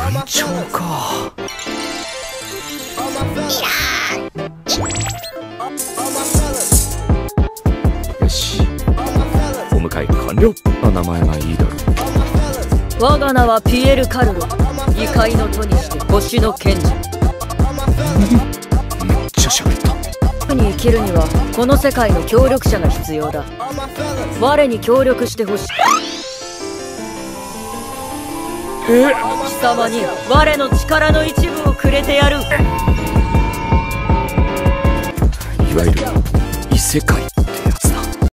団長か。よし、お迎え完了。名前がいいだろう。 我が名はピエール・カルロ。異界の徒にして星の賢者。 めっちゃ喋った。 に生きるにはこの世界の協力者が必要だ。我に協力してほしい。貴様に我の力の一部をくれてやる。 いわゆる異世界